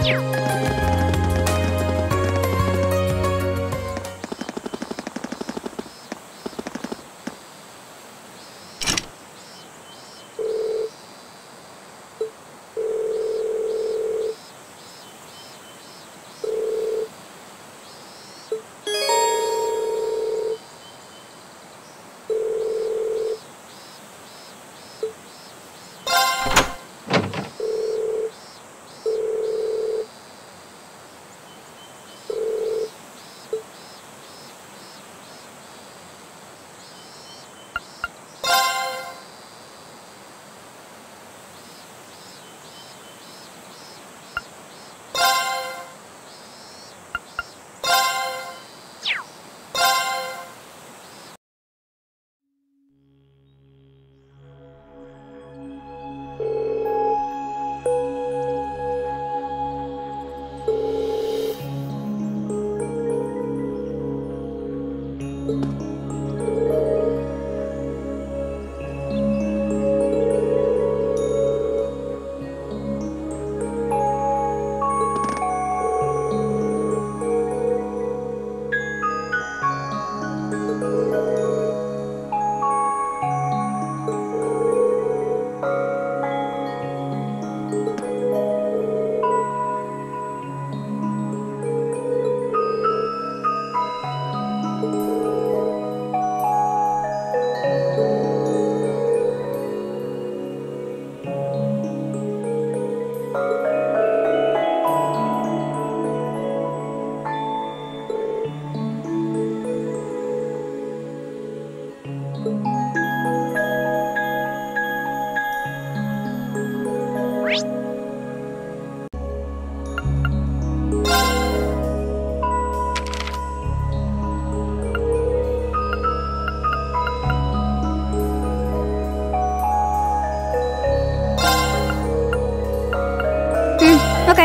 Okay.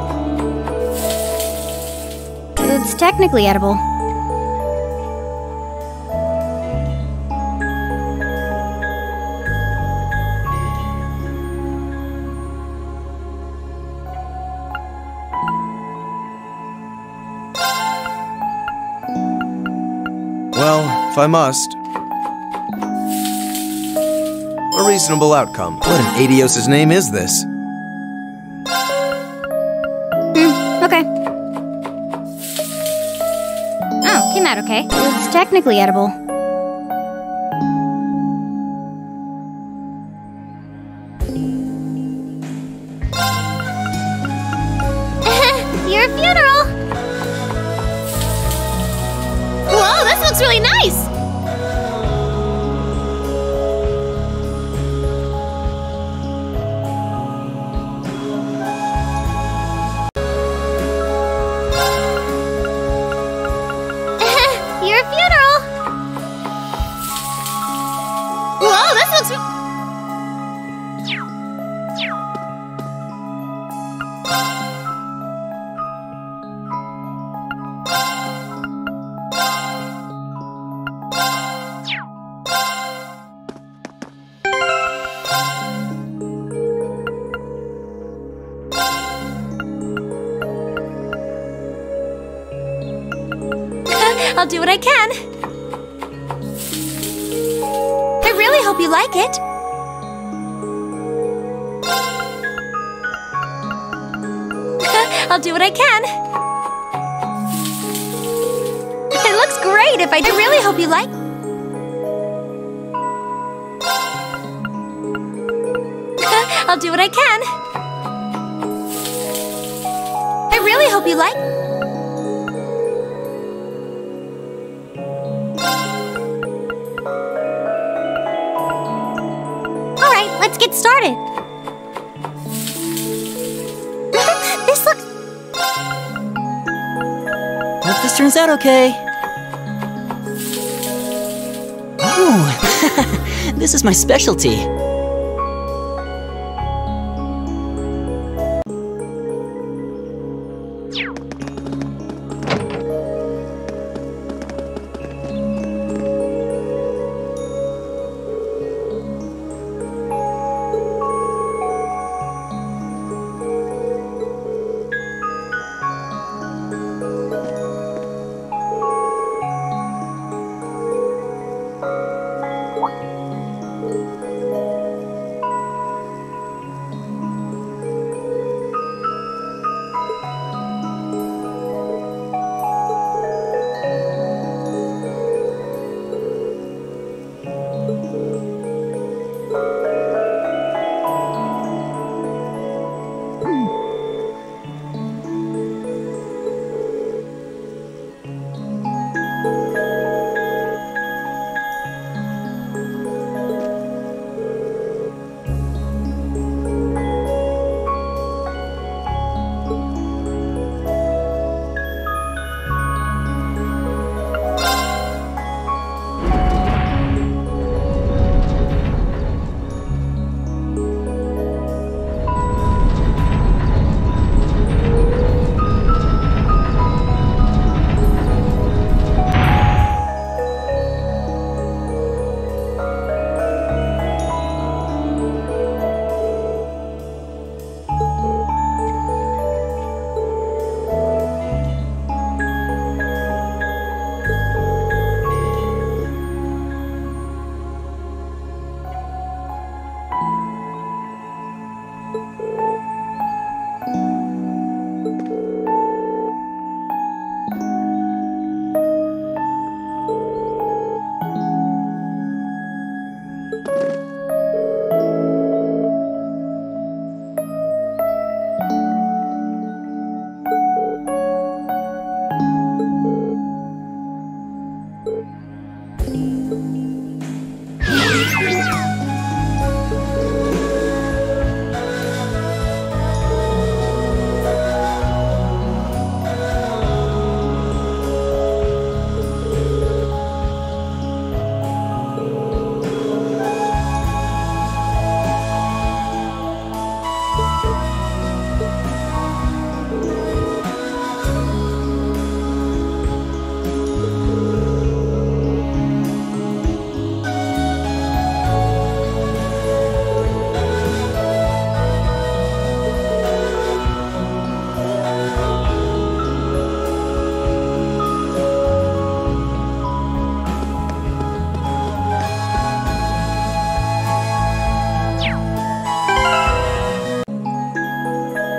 It's technically edible. Well, if I must. A reasonable outcome. What in Adios' name is this? Okay. Oh, came out okay. It's technically edible. Your funeral! Whoa, this looks really nice! Your funeral! Whoa, this looks... I'll do what I can. I really hope you like it. I'll do what I can. It looks great if I really hope you like. I'll do what I can. I really hope you like. Let's get started. This looks... Hope this turns out okay. Oh, this is my specialty.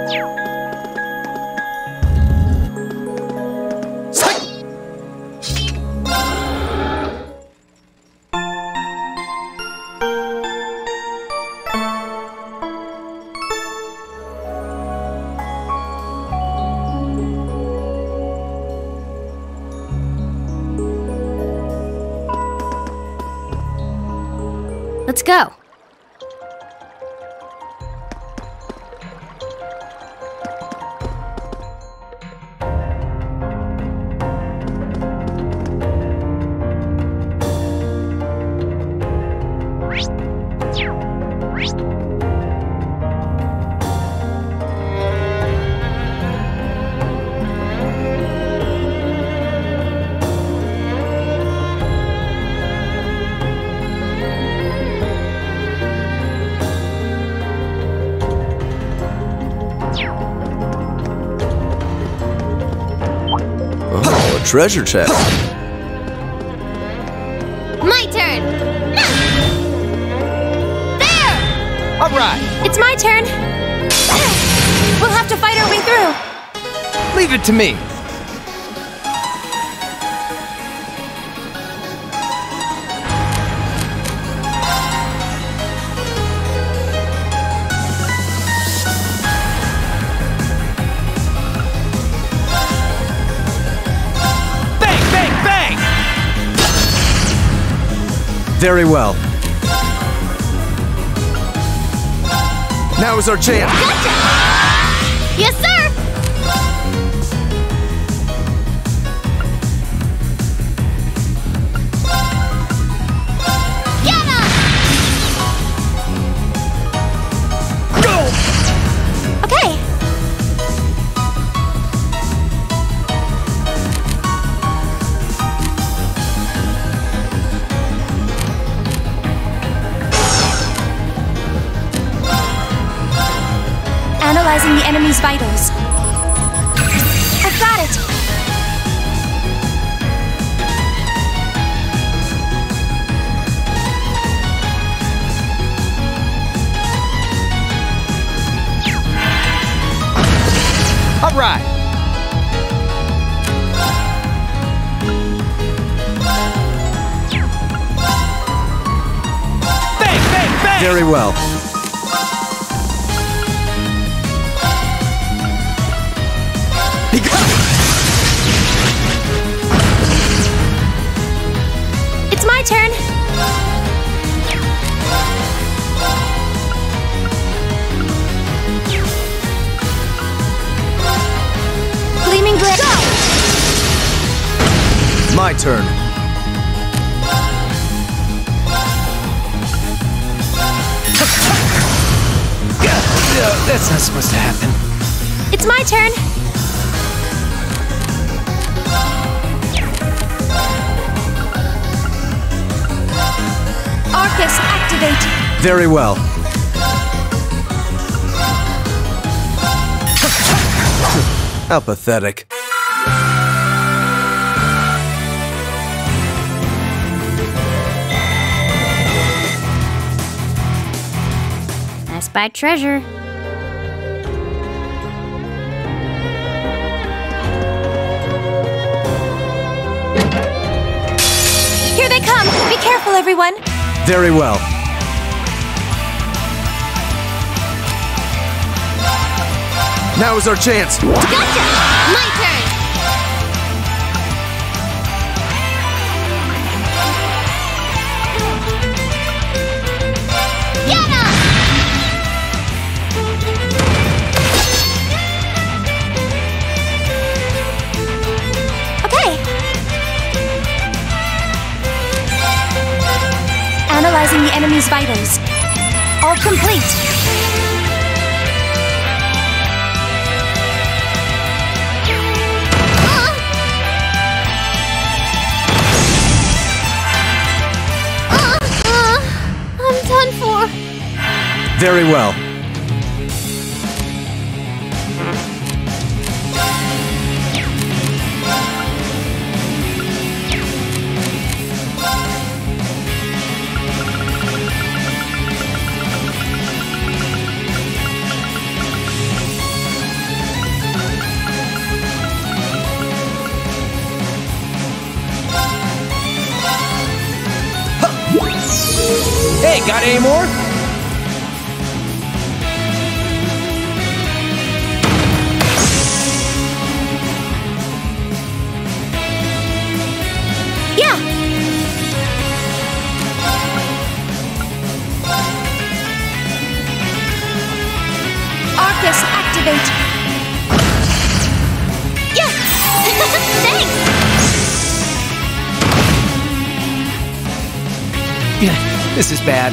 Let's go. Oh, a treasure chest. My turn! There! All right, It's my turn! We'll have to fight our way through! leave it to me. Bang, bang, bang! Very well. Now is our chance. Gotcha! Yes, sir! Get him! Go! Okay. Analyzing the enemy's vitals. I've got it! All right. Bang, bang, bang! Very well. It's my turn! Gleaming blade. Go! My turn. That's not supposed to happen. It's my turn! Arcus, activate! Very well. How pathetic. I spy treasure. Here they come! Be careful, everyone! Very well. Now is our chance. Gotcha! My turn! Get him! Okay. Analyzing the enemy's vitals. All complete. I'm done for. Very well. Hey, got any more? Yeah! Arcus, activate! Yeah! Thanks! Yeah, this is bad.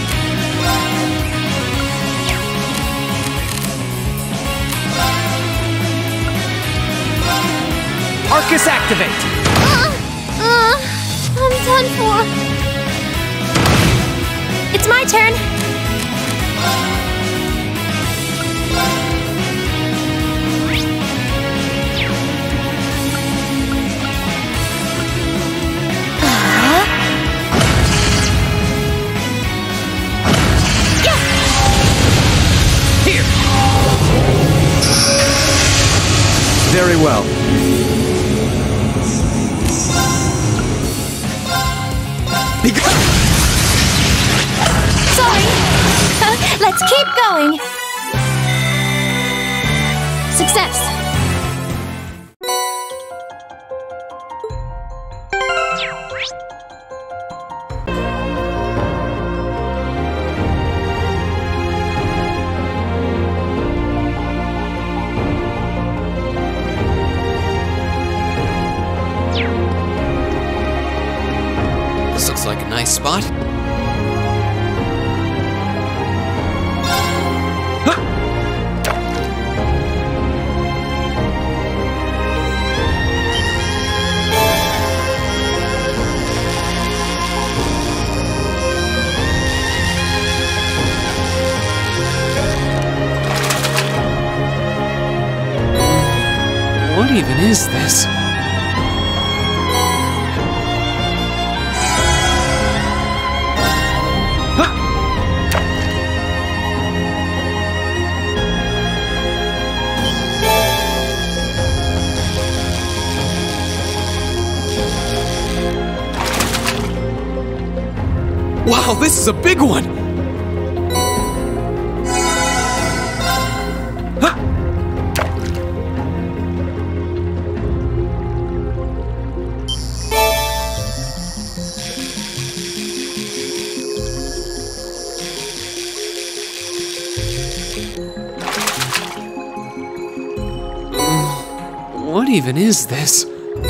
Arcus, activate! I'm done for. It's my turn. Here! Very well. Sorry. Let's keep going. Success. This looks like a nice spot. What even is this? Wow, this is a big one! What even is this?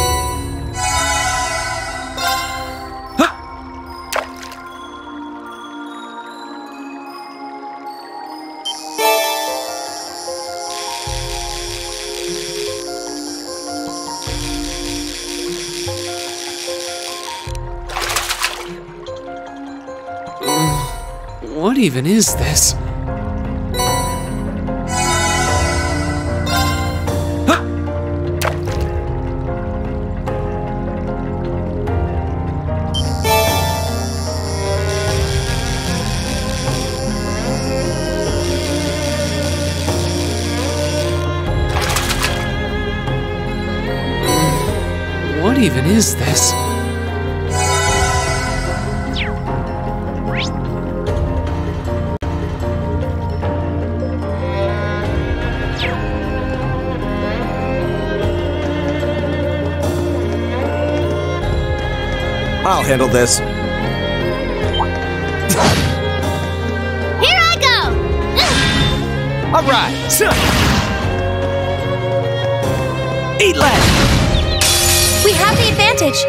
What even is this? What even is this? I'll handle this. Here I go! All right, eat less. We have the advantage.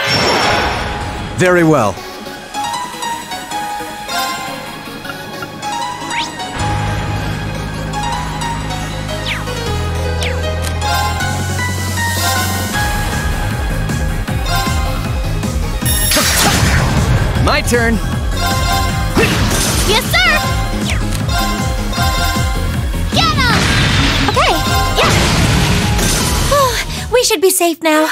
Very well. My turn. Yes, sir! Get him! Okay, yeah. We should be safe now.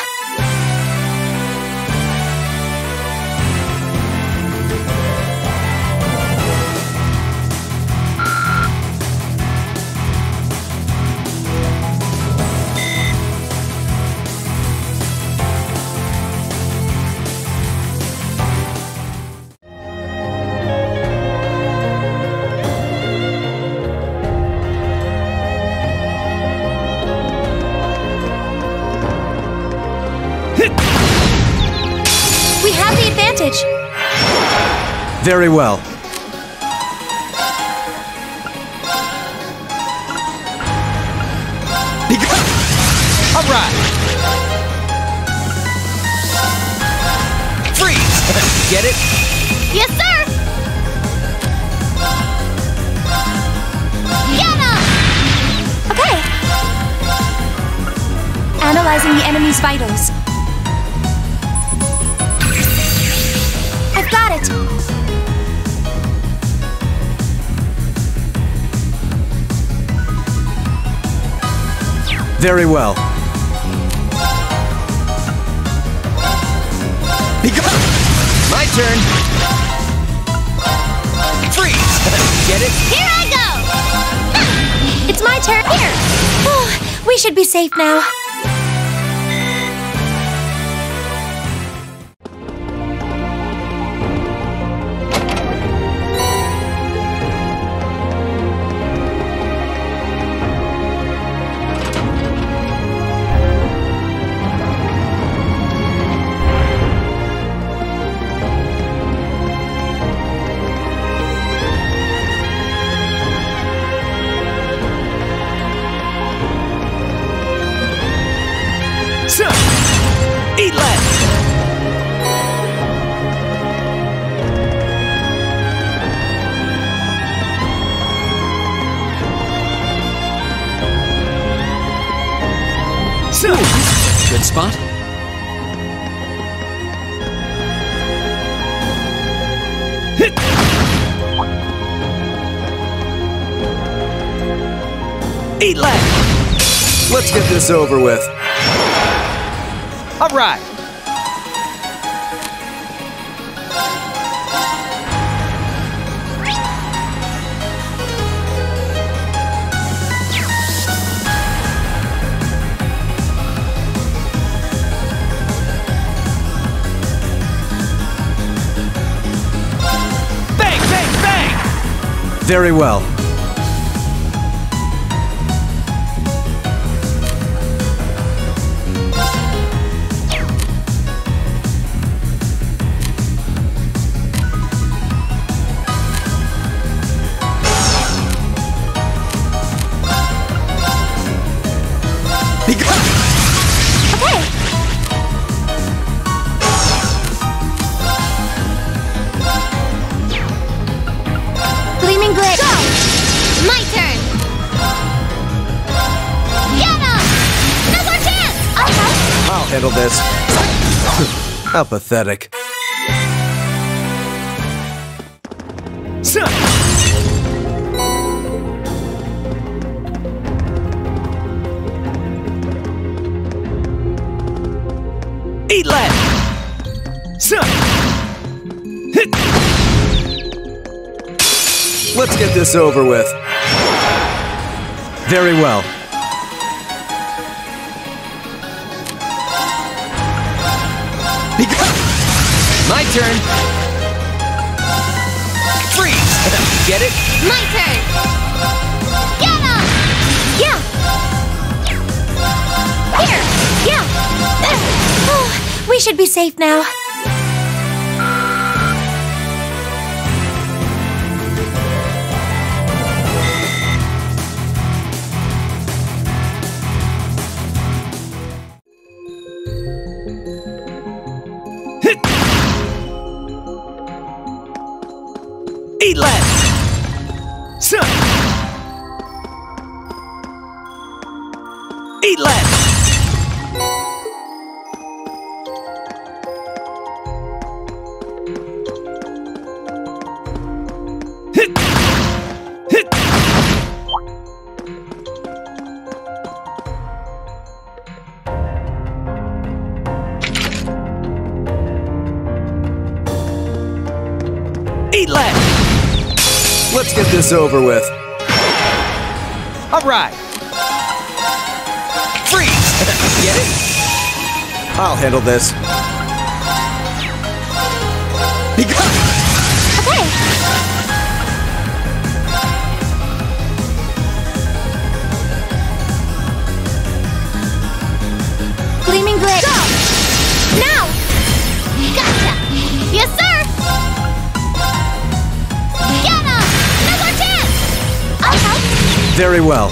Very well. Alright! Freeze! Get it? Yes, sir! Get him! Okay. Analyzing the enemy's vitals. I've got it! Very well. My turn! Freeze! Get it? Here I go! It's my turn. Here! Oh, we should be safe now. Eat lead! Good spot. Eat lead! Let's get this over with. Alright! Bang, bang, bang! Very well. Okay. Gleaming Blade. Go! My turn. Get him! No more chance! I'll help. I'll handle this. How pathetic. Eat lead! Let's get this over with. Very well. My turn! Freeze! Get it? My turn. Get him! Yeah. Here. Yeah. Oh, we should be safe now. Eat lead! Eat lead! Eat lead! Let's get this over with. Alright! Freeze! Get it? I'll handle this. Okay. Gleaming Blade. Go! Now! Gotcha! Yes, sir! Very well.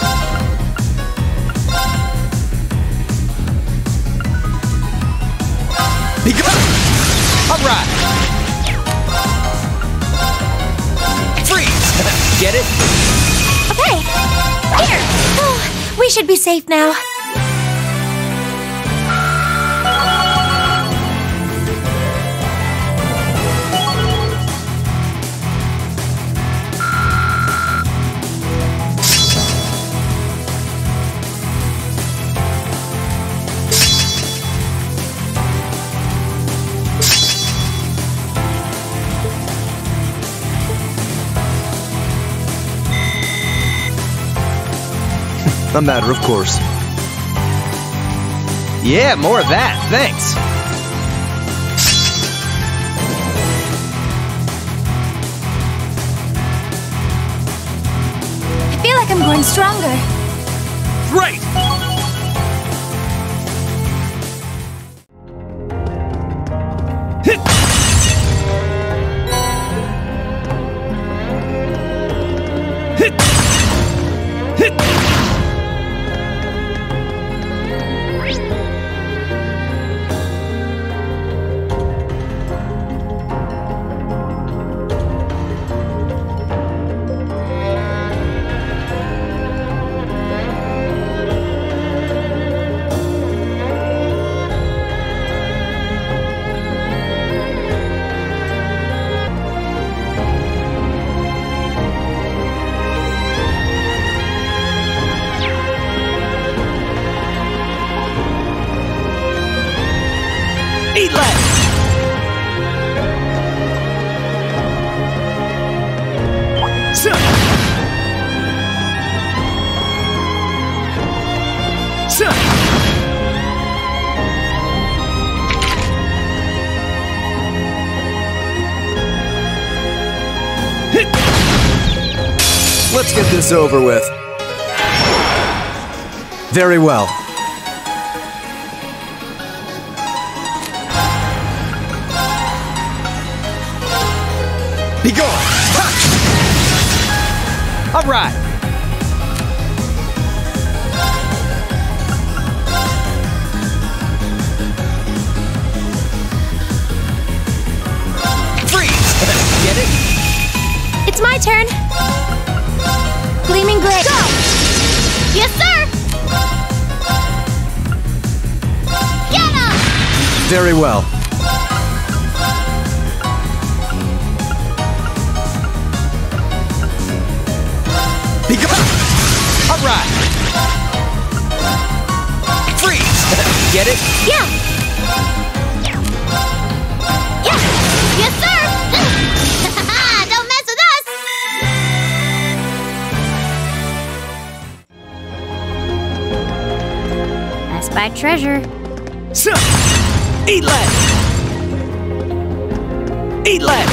Be gone! Alright! Freeze! Get it? Okay. Here. Oh, we should be safe now. A matter of course. Yeah, more of that, thanks. I feel like I'm growing stronger. Right! Hit! Hit! Hit! Eat less! Let's get this over with. Very well. Be gone! All right. Freeze! Get it? It's my turn. Gleaming Gray. Go! Yes, sir! Get him! Very well. Be gone! All right. Freeze! Get it? Yeah! Yeah! Yes, sir! Don't mess with us! I spy treasure. Eat less! Eat less!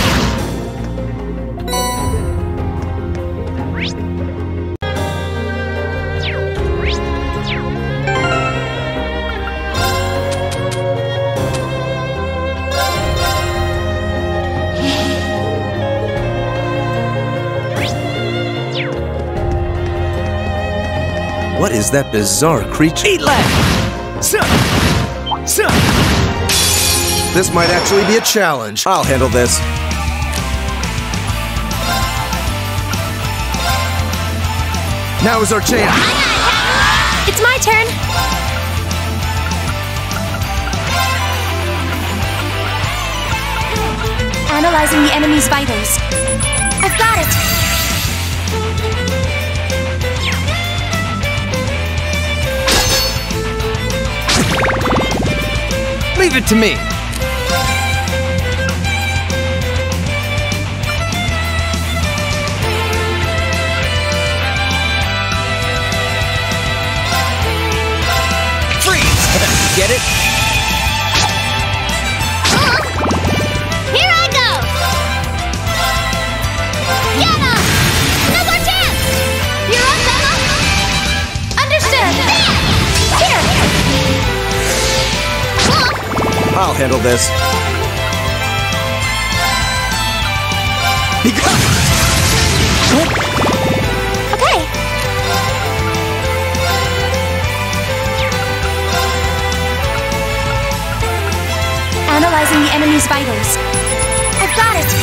What is that bizarre creature? Eat less! This might actually be a challenge. I'll handle this. Now is our chance. It's my turn. Analyzing the enemy's vitals. I've got it. Leave it to me. Freeze! Get it? Here I go! Get him! No more chance! You're up, Bella! Understood! Here! I'll handle this. Be gone! Okay. using the enemy's vitals. I've got it!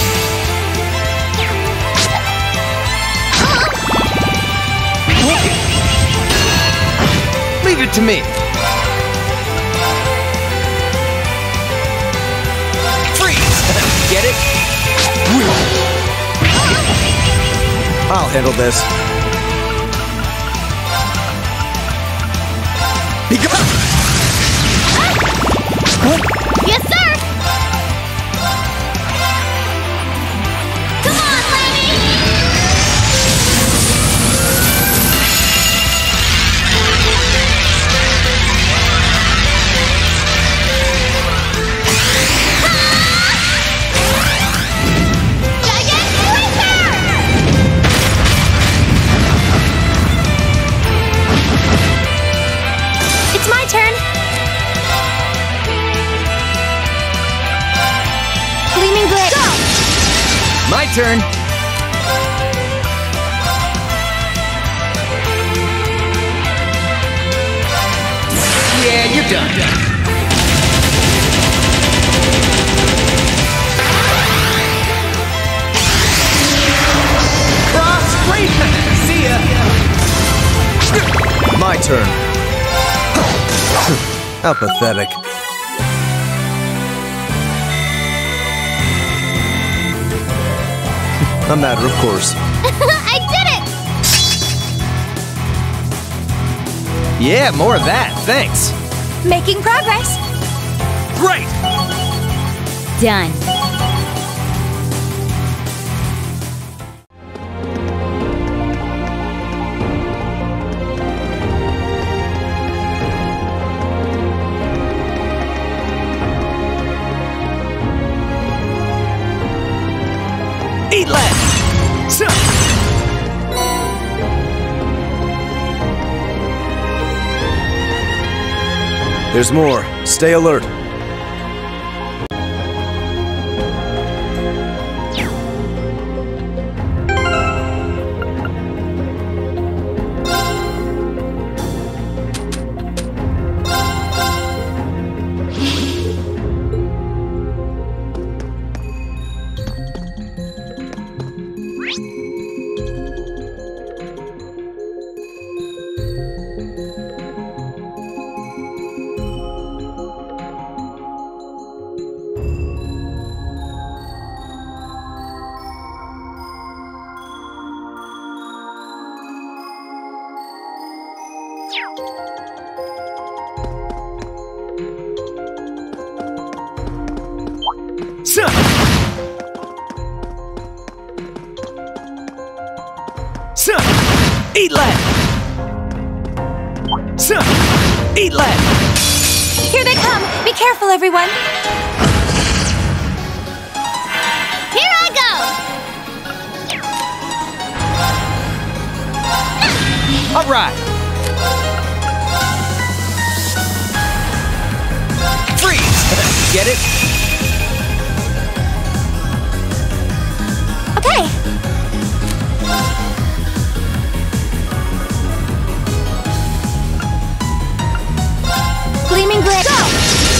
Leave it to me. Freeze! Get it? I'll handle this. Be gone! Yes, sir! Come on, Lemmy! Giant Sweeper! It's my turn. Gleaming Blitz. Go! My turn. Yeah, you're done. Cross free. See ya. My turn. How pathetic. A matter of course. I did it! Yeah, more of that. Thanks. Making progress. Great. Done. Eat left. So. There's more. Stay alert. So. So. Eat left. So. Eat left. Here they come! Be careful, everyone! Here I go! All right. Freeze. Get it? Okay! Gleaming Blitz. Go!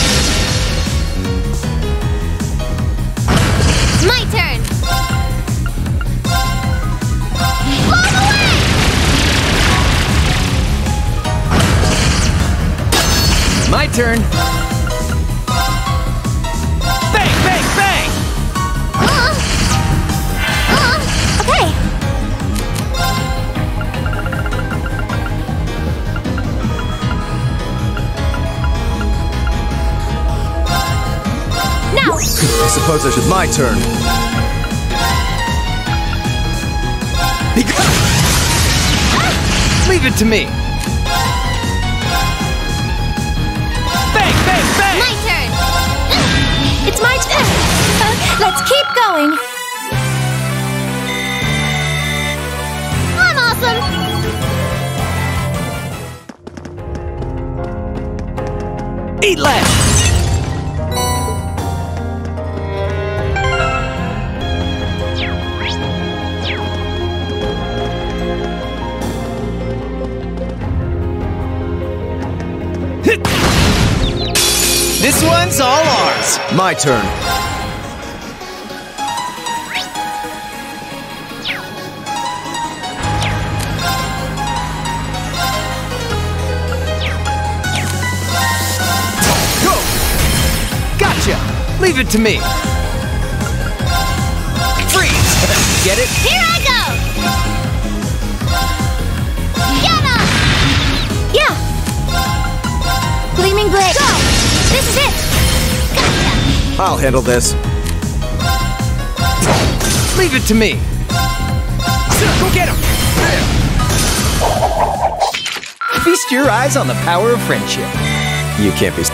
My turn! Blow away! My turn. Bang, bang, bang! Okay. Now! I suppose I should. My turn. Be gone! Leave it to me. Bang, bang, bang! My turn! It's my turn! Let's keep going! I'm awesome! Eat left. This one's all ours. My turn. Go! Gotcha! Leave it to me. Freeze! Get it? Here I go! Yana! Yeah! Gleaming blade. Go! This is it! Gotcha! I'll handle this. Leave it to me. Go get him! Feast your eyes on the power of friendship. You can't be...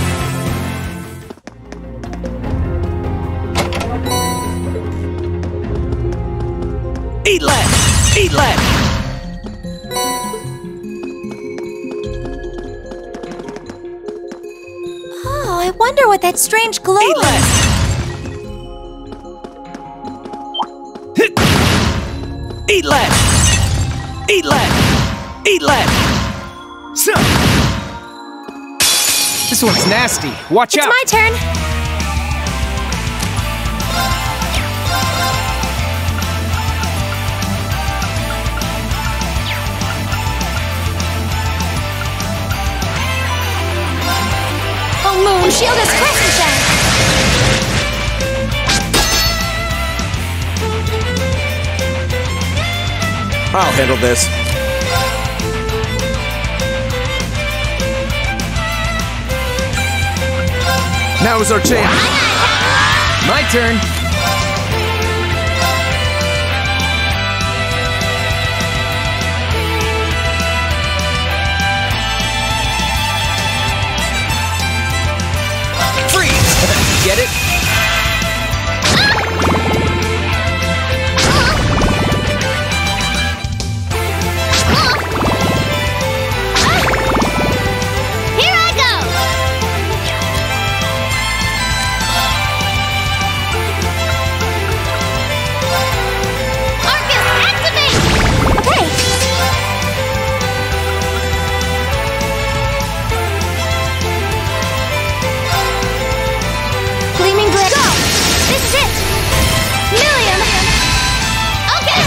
Eat left! Eat left! Oh, I wonder what that strange glow Eat is. left! Eat left! Eat left! Eat left! So. This one's nasty. Watch It's out! my turn. Oh, Moon, shield us crescent shine. I'll handle this. Now is our chance. My turn. Freeze! Get it? Here I go! Arcus, activate! Okay. Gleaming blade. Go! This is it! Million! Okay!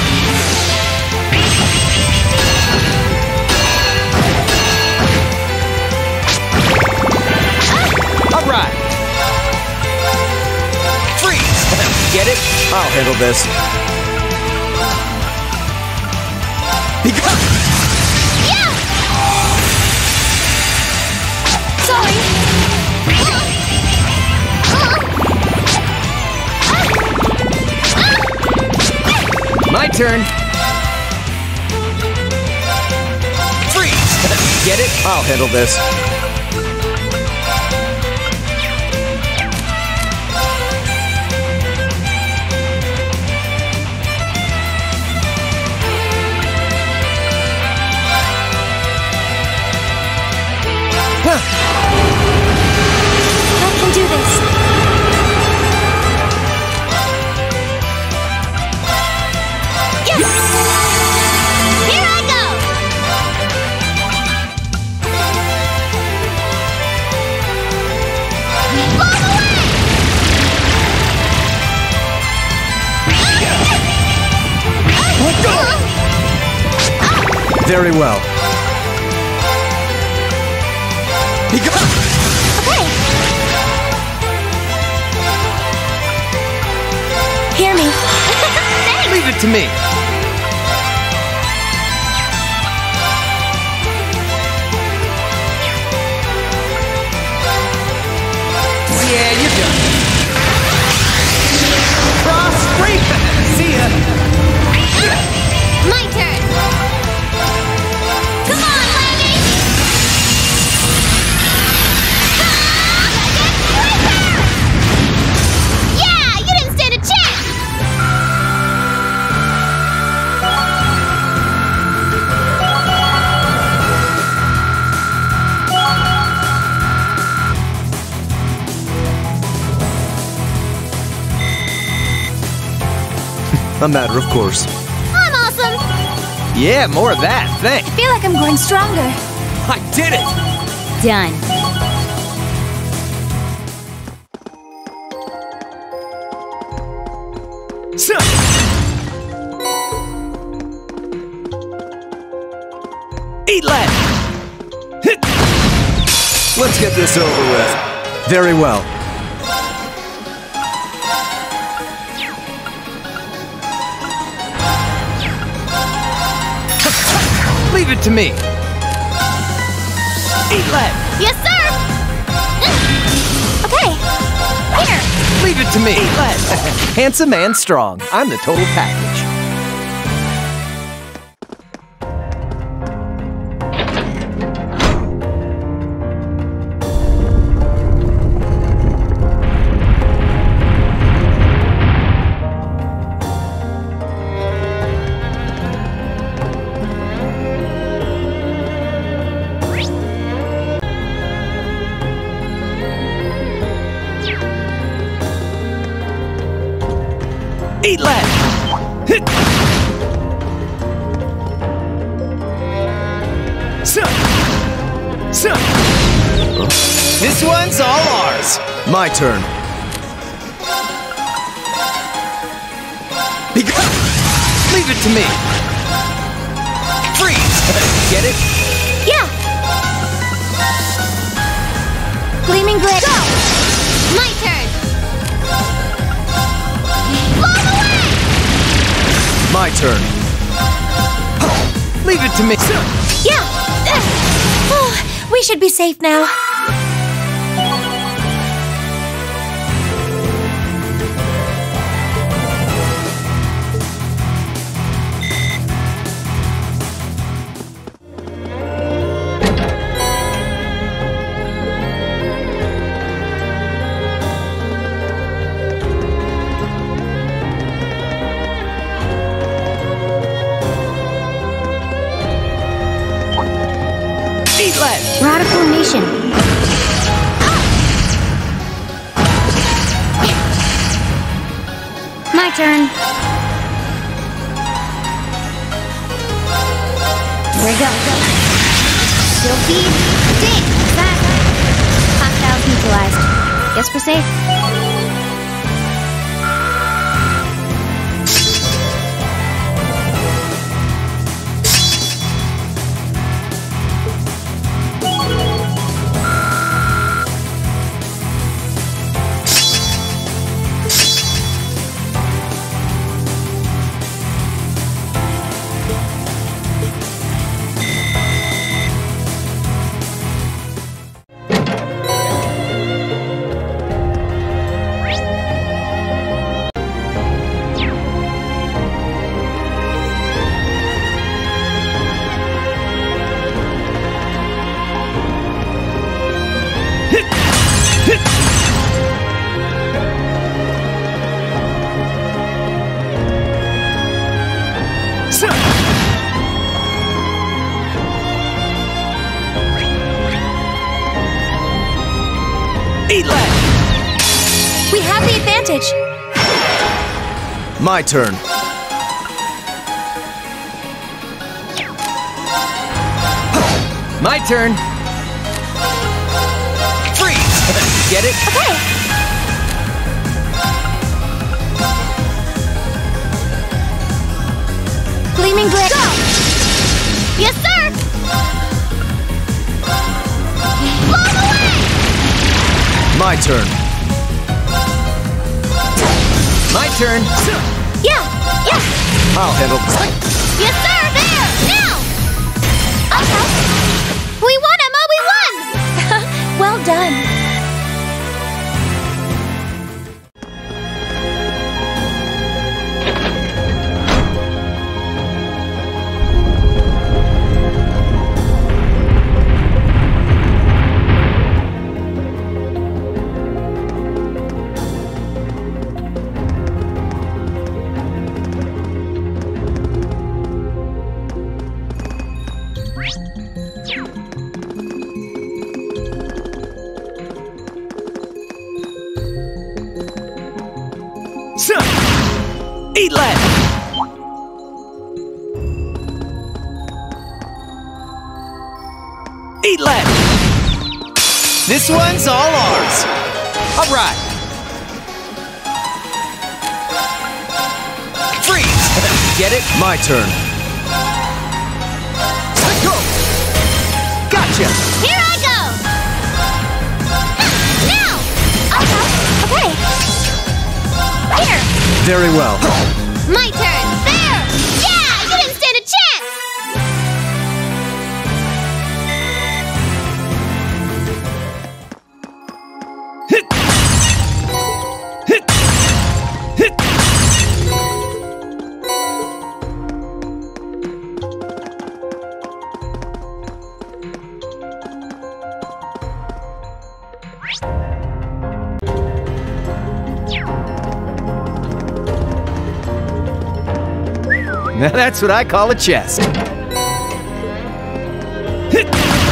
All right. Freeze! Get it? I'll handle this. Yeah! Sorry! My turn. Freeze! Get it? I'll handle this. I can do this. Yes! Here I go! Blow away! Very well. Okay. Hear me. Thanks. Leave it to me. Yeah, you're done. Cross break. See ya. My turn. Come on, lady. Yeah, you didn't stand a chance. A matter of course. I'm awesome. Yeah, more of that. Thanks. I feel like I'm growing stronger. I did it. Done. Eat lead! Let's get this over with. Very well. Leave it to me! Eat lead! Yes, sir! Okay, here! Leave it to me! Eat lead! Handsome and strong. I'm the total package. Eat lead! This one's all ours! My turn. Leave it to me! Freeze! Get it? Yeah! Gleaming Blade, go! My turn! Blow away! My turn. Leave it to me! Yeah! Oh, we should be safe now. Eat lead! Radical Nation. My turn. Here we go. Still feed. Dig. Back. Hostiles neutralized. Guess we're safe. Eat lead! We have the advantage. My turn. My turn! Freeze! Get it? Okay. Gleaming Blade, go! Yes, sir! Blow away! My turn. My turn! Yeah, yeah! I'll handle this. Yes, sir! There! Now! Okay. We won, Emma! We won! Well done. Eat lead! Eat lead! This one's all ours! All right! Get it? My turn. Let go! Gotcha! Here I go! Now! Okay. Here! Very well. My turn! There! Yeah! You didn't stand a chance! Hit! Hit! Hit! Now that's what I call a chest. Hit!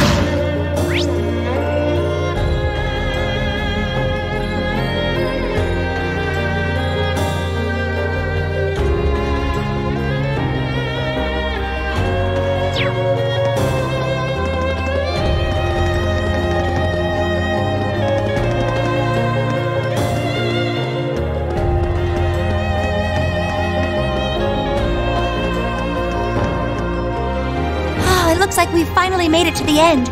Oh, it looks like we've finally made it to the end.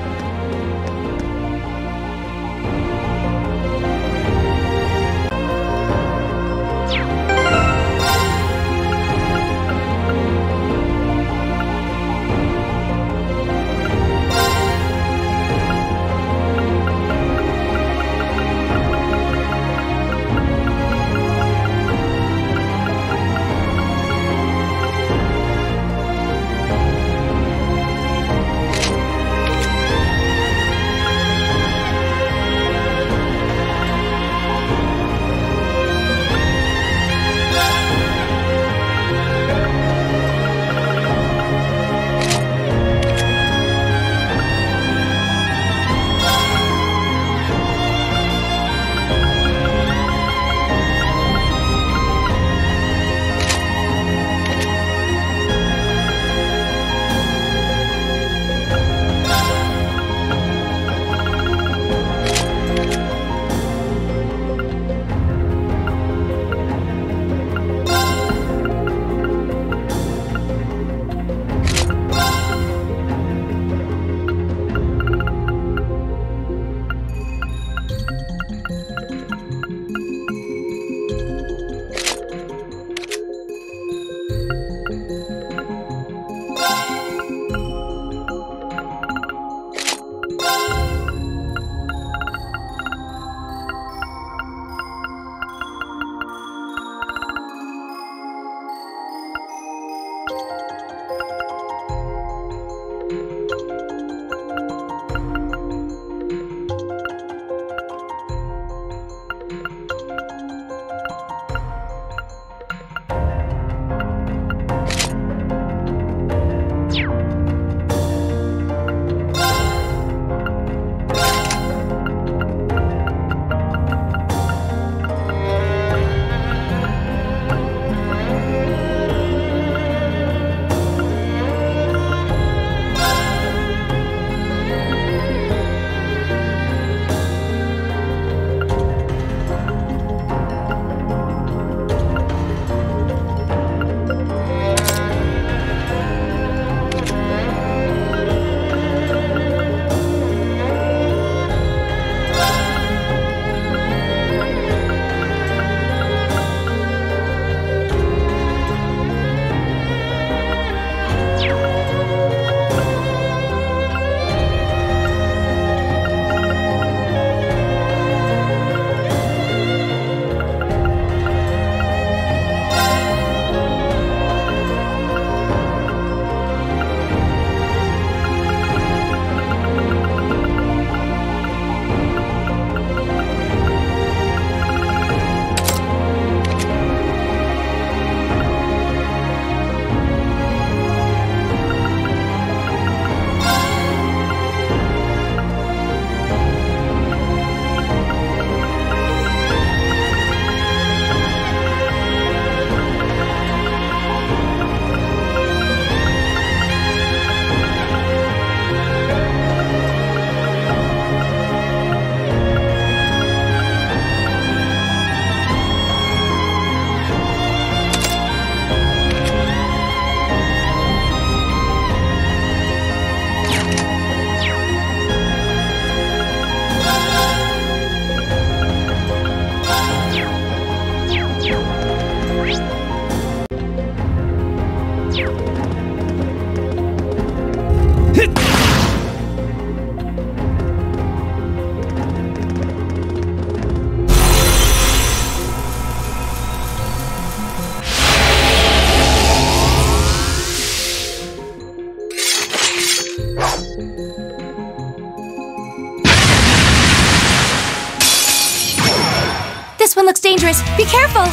looks dangerous. Be careful.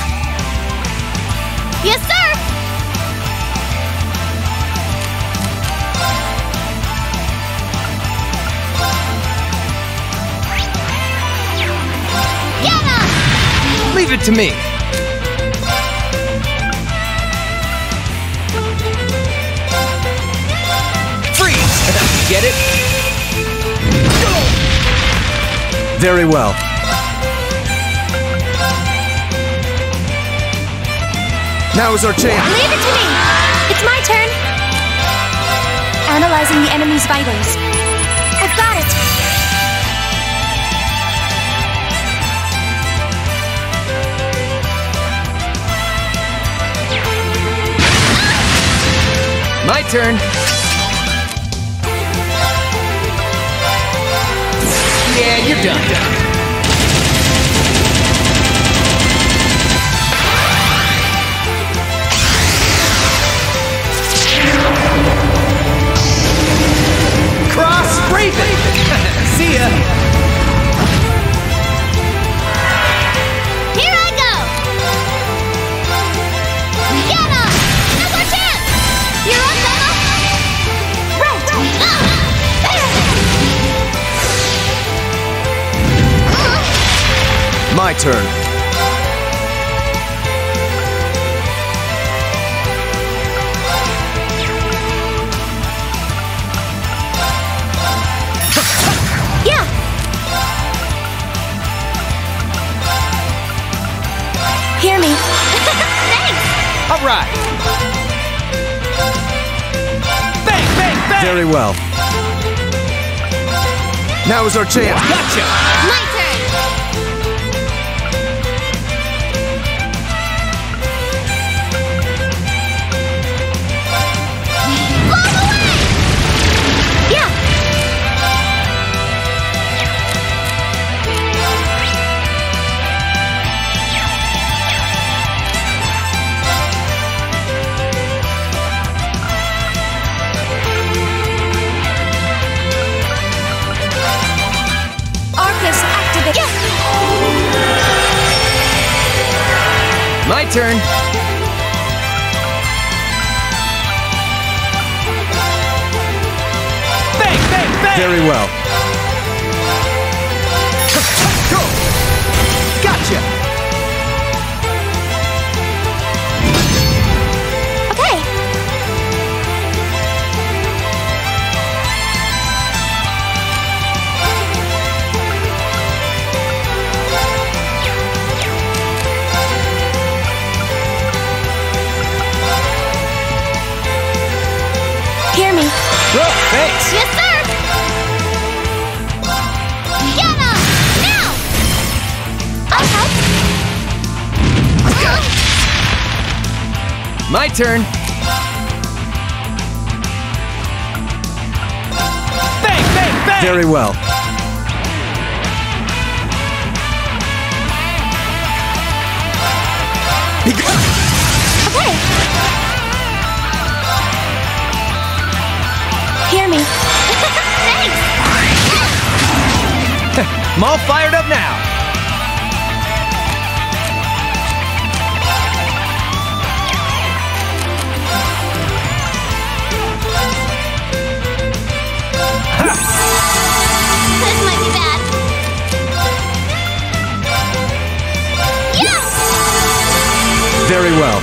Yes, sir. Get him! Leave it to me. Freeze! Get it? Very well. Now is our chance. Leave it to me. It's my turn. Analyzing the enemy's vitals. I've got it. My turn. Yeah, you're done. Cross Raven! See ya! Here I go! Get him! Now's our chance! You're up, Bella! Right! My turn. Yeah! Hear me. Thanks! All right. Bang, bang, bang! Very well. Now is our chance. Gotcha! My turn! Blow away! Yeah! Arcus activate. Yeah! My turn. Bang, bang, bang! Very well. Go! Gotcha! Okay. Hear me. Whoa, thanks! Yes, sir! Get him! Now! I'll help. My turn. Bang, bang, bang! Very well. Okay. Hear me. Thanks! I'm all fired up now. This might be bad. Yes! Very well.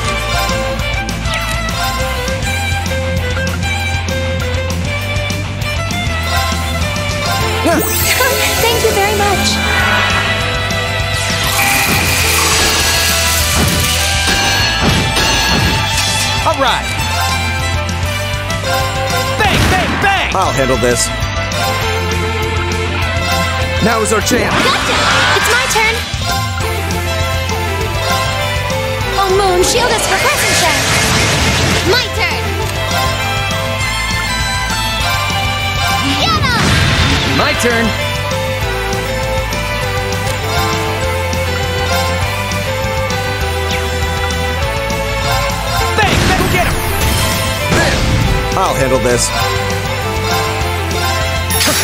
Thank you very much. All right. Bang, bang, bang! I'll handle this. Now is our chance. Gotcha! It's my turn. Oh, Moon, shield us for Crescent Shell. My turn. Get him! My turn. Bang, bang, go get him! I'll handle this.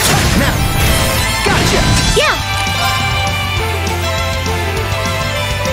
Now, gotcha! Yeah!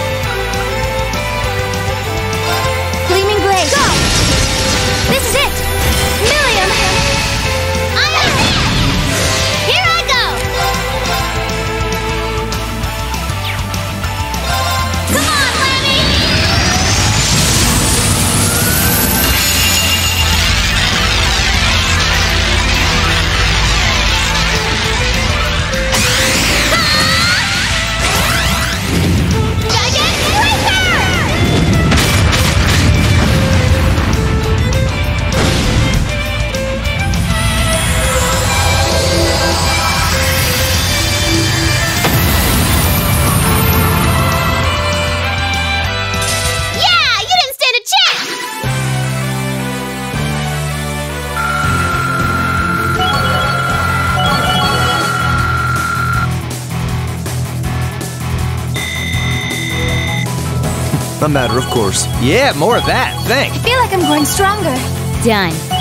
A matter of course. Yeah, more of that. Thanks. I feel like I'm growing stronger. Done.